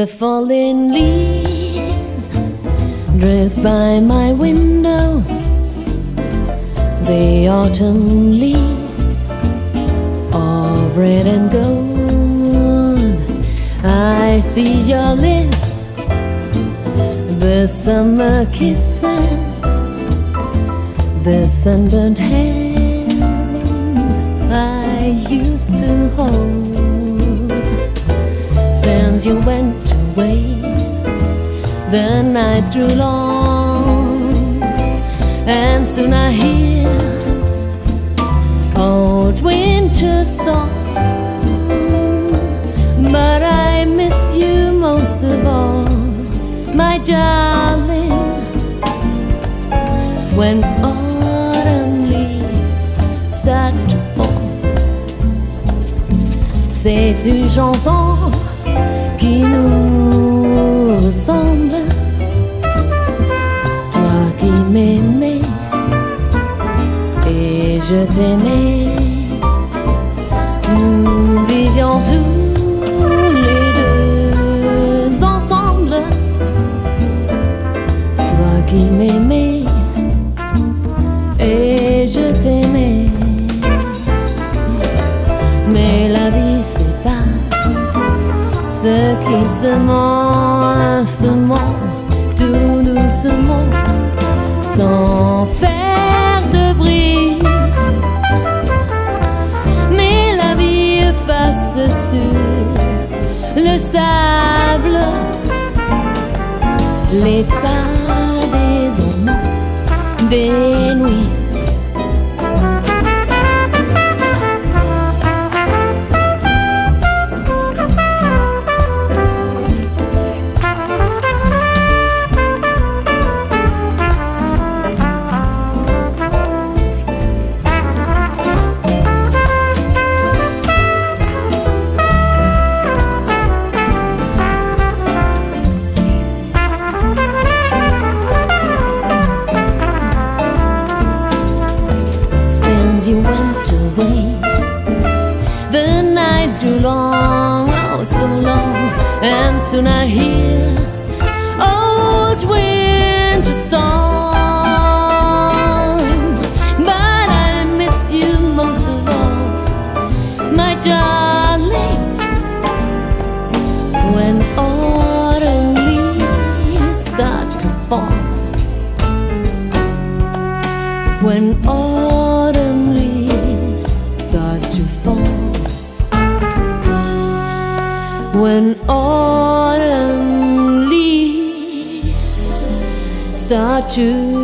The falling leaves drift by my window. The autumn leaves of red and gold. I see your lips, the summer kisses, the sunburnt hands I used to hold. Since you went away, the nights grew long, and soon I hear old winter song. But I miss you most of all, my darling. When autumn leaves start to fall, c'est une chanson qui nous ressemble. Toi qui m'aimais et je t'aimais, nous vivions tous les deux ensemble. Toi qui m'aimais et je t'aimais. Mais la vie c'est pas ce qui se ment tout doucement, sans faire de bruit. Mais la vie efface sur le sable les pas des amants des nuits. You went away, the nights grew long, oh so long, and soon I hear old winter song. But I miss you most of all, my darling. When autumn leaves start to fall, when autumn leaves start to fall, when autumn leaves start to